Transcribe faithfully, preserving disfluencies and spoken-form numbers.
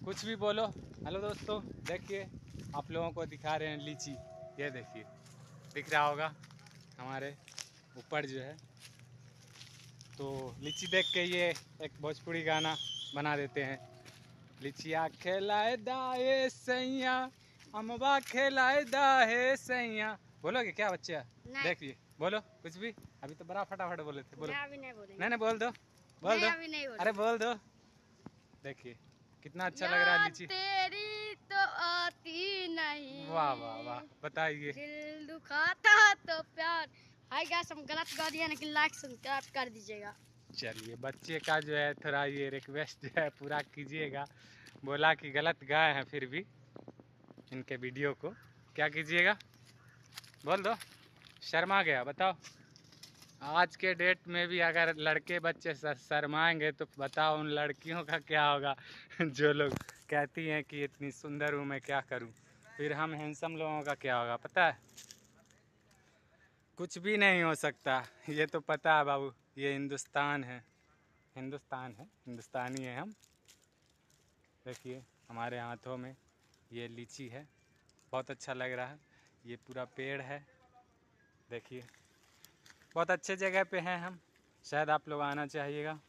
कुछ भी बोलो। हेलो दोस्तों, देखिए आप लोगों को दिखा रहे हैं लीची। ये देखिए, दिख रहा होगा हमारे ऊपर जो है। तो लीची देख के ये एक भोजपुरी गाना बना देते हैं। लीचिया खेलाए दाए सैया, अमवा खेलाए दाए सैया। बोलोगे क्या बच्चे? देखिए बोलो कुछ भी। अभी तो बड़ा फटाफट बोले थे। बोलो। अभी नहीं बोलेंगे। नहीं नहीं बोल दो, बोल नहीं, दो। अभी नहीं अरे बोल दो। देखिए कितना अच्छा लग रहा है लीची। तेरी तो आती नहीं। वाह वाह वाह, बताइए। दिल दुखाता तो प्यार। हाय गाइस, हम गलत गा दिया, लेकिन लाइक सब्सक्राइब कर दीजिएगा। चलिए बच्चे का जो है थोड़ा ये रिक्वेस्ट जो है पूरा कीजिएगा। बोला कि गलत गाए हैं, फिर भी इनके वीडियो को क्या कीजिएगा, बोल दो। शर्मा गया, बताओ। आज के डेट में भी अगर लड़के बच्चे शर्माएंगे तो बताओ उन लड़कियों का क्या होगा जो लोग कहती हैं कि इतनी सुंदर हूँ मैं क्या करूँ। फिर हम हैंडसम लोगों का क्या होगा पता है? कुछ भी नहीं हो सकता, ये तो पता है बाबू। ये हिंदुस्तान है, हिंदुस्तान है, हिंदुस्तानी है हम। देखिए हमारे हाथों में ये लीची है, बहुत अच्छा लग रहा है। ये पूरा पेड़ है, देखिए बहुत अच्छे जगह पे हैं हम। शायद आप लोग आना चाहिएगा।